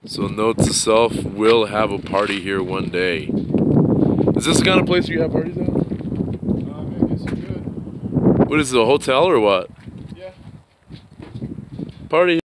So note to self, we'll have a party here one day. Is this the kind of place you have parties at? I guess you could. What is it, a hotel or what? Yeah. Party